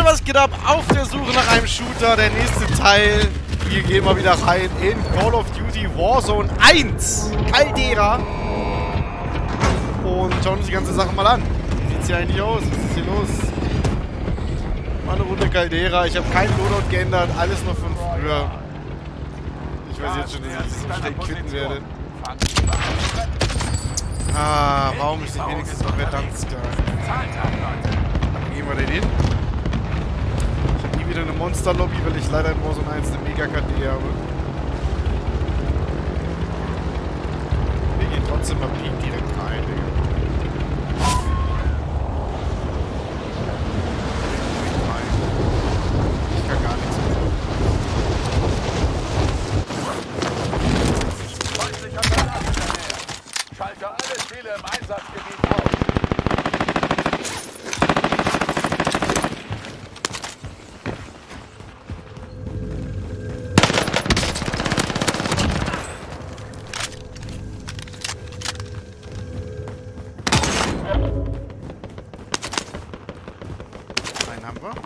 was geht ab? Auf der Suche nach einem Shooter, der nächste Teil. Wir gehen mal wieder rein in Call of Duty Warzone 1. Caldera. Und schauen uns die ganze Sache mal an. Wie sieht's hier eigentlich aus? Was ist hier los? Mal eine Runde Caldera. Ich habe keinen Loadout geändert. Alles noch von früher. Ich weiß jetzt schon, dass ich so schlecht quitten werde. Ah, warum ist nicht wenigstens noch Verdammtska? Gehen wir denn hin? Ich habe nie wieder eine Monster-Lobby, weil ich leider in Warzone 1 eine Mega-KD habe. Wir gehen trotzdem mal Peak direkt rein, Digga. Ich kann gar nichts mehr. Schalte alle Ziele im Einsatzgebiet auf. Einen haben wir.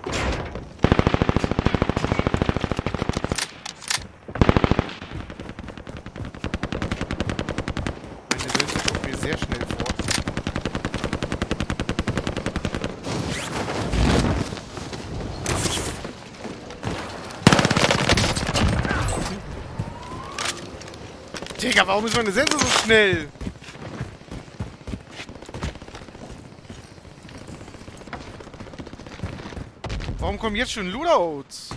Sehr schnell vor. Digga, warum ist meine Sense so schnell? Warum kommen jetzt schon Loadouts?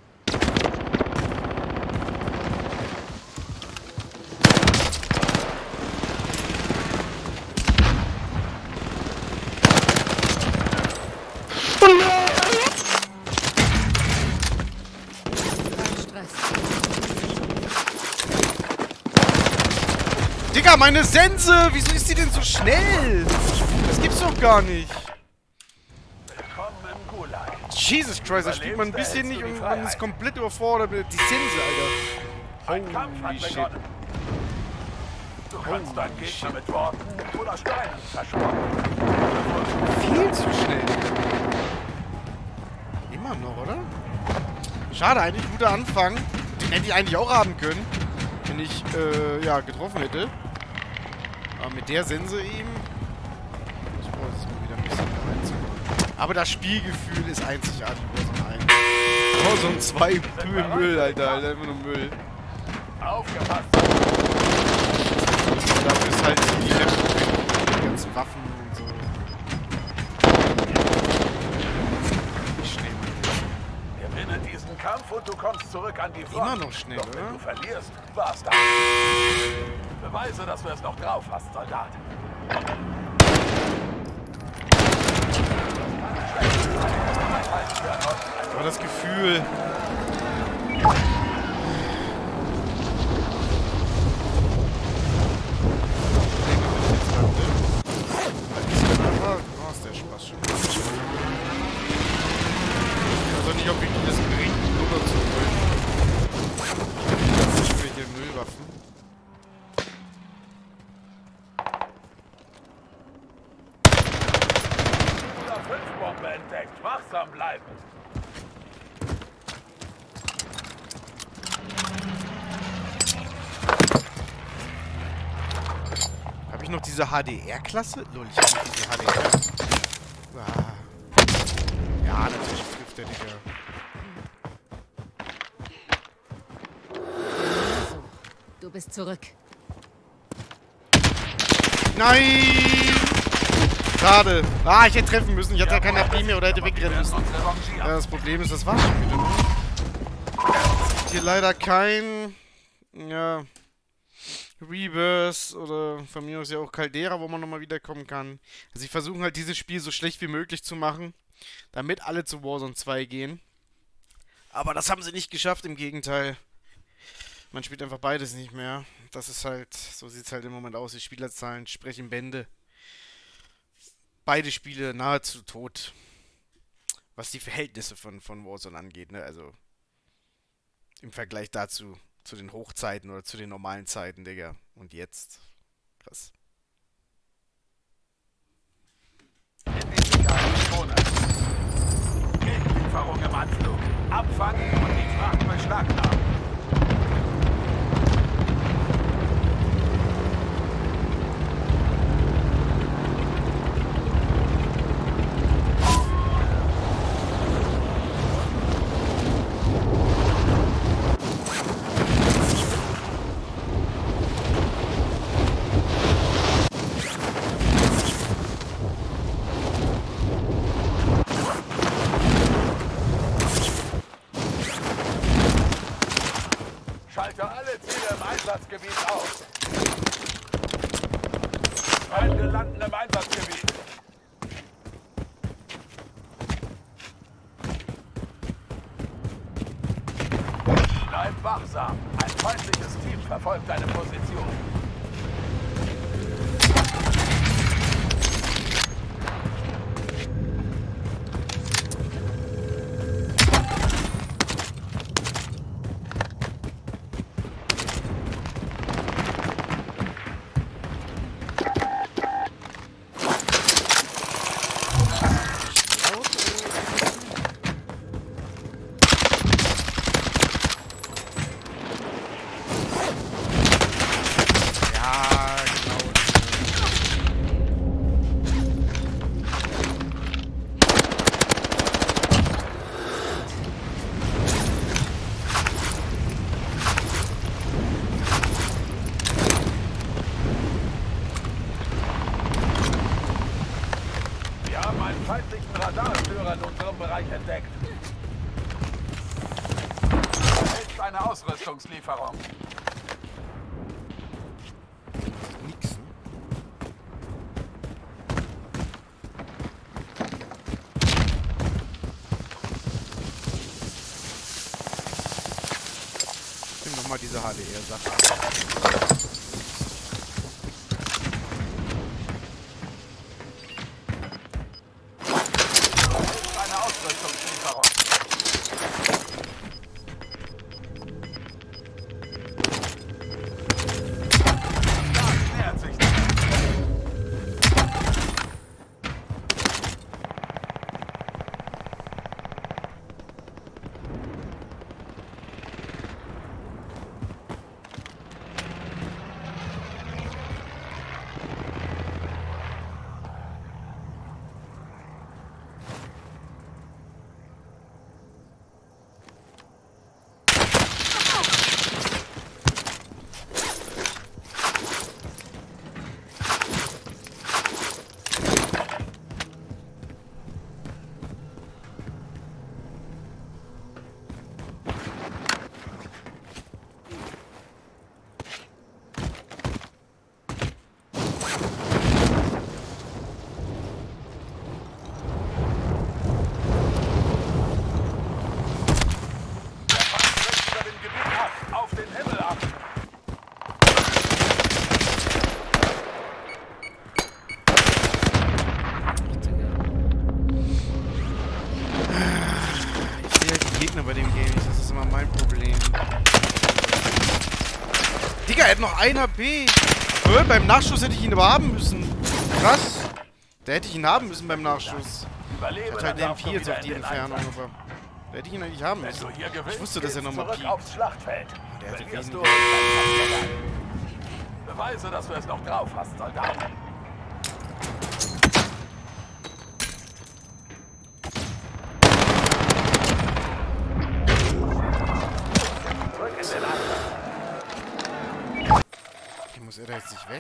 Digga, meine Sense! Wieso ist die denn so schnell? Das gibt's doch gar nicht. Jesus Christ, da spielt man ein bisschen nicht und man ist komplett überfordert mit die Sense, Alter. Holy shit. Du kannst deinen Gegner mit Worten oder Steinen zerschlagen. Viel zu schnell. Immer noch, oder? Schade, eigentlich guter Anfang. Den hätte ich eigentlich auch haben können, wenn ich, ja, getroffen hätte. Aber mit der Sense eben... Ich brauche jetzt mal wieder ein bisschen reinzukommen. Aber das Spielgefühl ist einzigartig. Warzone 2, Müll, Alter. Einfach nur Müll. Aufgepasst! Dafür ist halt die ganzen Waffen und so. Schnell. Gewinne diesen Kampf und du kommst zurück an die Front. Immer noch schnell, Doch oder? wenn du verlierst, war's das. Beweise, dass du es noch drauf hast, Soldat. Aber das Gefühl... Oh, ist der Spaß schon. Ich weiß auch nicht, ob wirklich das bringt, oder zu holen. Irgendwelche Müllwaffen. Oder 5 Bombe entdeckt. Wachsam bleiben. Habe ich noch diese HDR-Klasse? Lol, ich habe noch diese HDR. Ah. Ja, natürlich trifft der Digga. So, du bist zurück. Nein! Schade. Ah, ich hätte treffen müssen. Ich hatte ja keine AP mehr oder hätte wegrennen müssen. Ja, das Problem ist, das war schon wieder. Es gibt hier leider kein... Ja... Rebirth oder von mir aus ja auch Caldera, wo man nochmal wiederkommen kann. Also sie versuchen halt dieses Spiel so schlecht wie möglich zu machen, damit alle zu Warzone 2 gehen. Aber das haben sie nicht geschafft, im Gegenteil. Man spielt einfach beides nicht mehr. Das ist halt, so sieht es halt im Moment aus. Die Spielerzahlen sprechen Bände. Beide Spiele nahezu tot. Was die Verhältnisse von Warzone angeht, ne? Also im Vergleich dazu. Zu den Hochzeiten oder zu den normalen Zeiten, Digga. Und jetzt. Krass. Sicherung im Anflug. Abfangen und die Fracht beschlagnahmen. Schalte alle Ziele im Einsatzgebiet auf. Feinde landen im Einsatzgebiet. Bleib wachsam. Ein feindliches Team verfolgt deine Position. Feindlichen Radarstörer in unserem Bereich entdeckt. Jetzt eine Ausrüstungslieferung. Nix. Nimm doch mal diese HDR-Sache. Bei dem Game, das ist immer mein Problem. Digga, er hat noch 1 HP. Beim Nachschuss hätte ich ihn aber haben müssen. Krass. Da hätte ich ihn haben müssen beim Nachschuss. Ich hatte halt den 4 jetzt auf die Entfernung, aber da hätte ich ihn eigentlich haben müssen. Ich wusste, dass er nochmal piekt. Aufs Schlachtfeld. Der hatte Verlierst weniger. Beweise, dass du es noch drauf hast, Soldat. Muss er da jetzt nicht weg?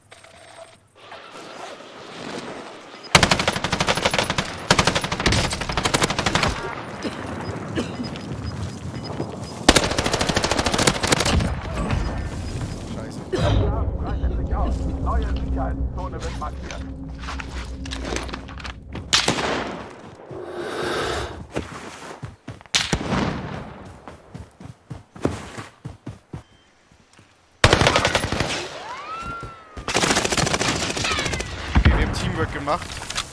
Scheiße. Breitet sich aus. Neue Sicherheitszone wird markiert. Teamwork gemacht.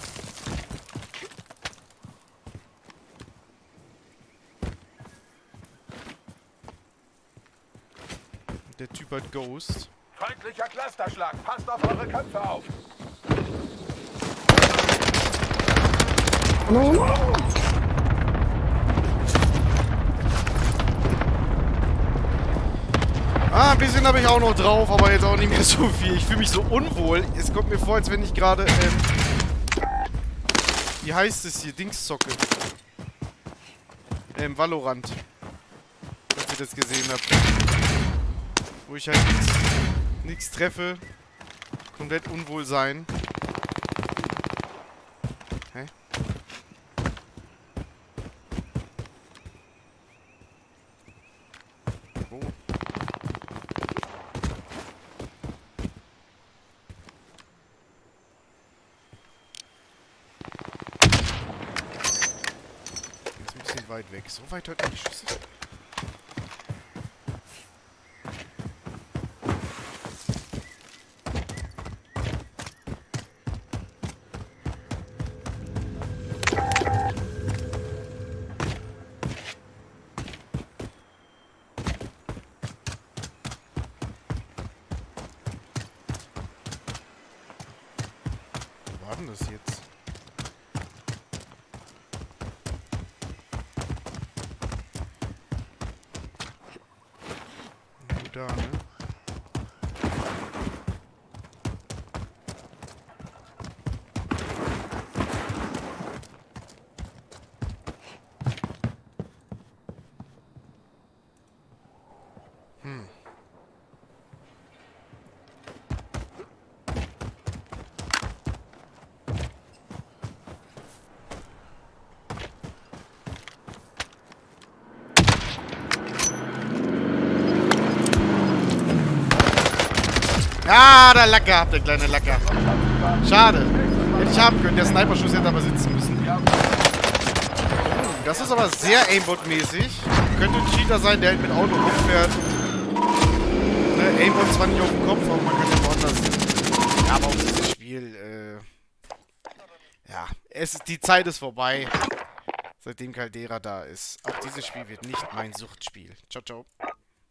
Der Typ hat Ghost. Feindlicher Clusterschlag. Passt auf eure Köpfe auf. bisschen habe ich auch noch drauf, aber jetzt auch nicht mehr so viel. Ich fühle mich so unwohl. Es kommt mir vor, als wenn ich gerade, wie heißt es hier? Dings zocke. Valorant. Falls ihr das gesehen habt. Wo ich halt nichts treffe. Komplett unwohl sein. Hä? Wo? Ist ein bisschen weit weg. So weit hört man die Schüsse. Wo war denn das jetzt? Nur da, ne? Ah, der Lacker, der kleine Lacker. Schade. Hätte ich haben können. Der Sniper-Schuss hätte aber sitzen müssen. Das ist aber sehr Aimbot-mäßig. Könnte ein Cheater sein, der halt mit Auto rumfährt. Ne, Aimbot zwar nicht auf dem Kopf, aber man kann ja woanders. Ja, aber auch dieses Spiel, ja, die Zeit ist vorbei. Seitdem Caldera da ist. Auch dieses Spiel wird nicht mein Suchtspiel. Ciao, ciao.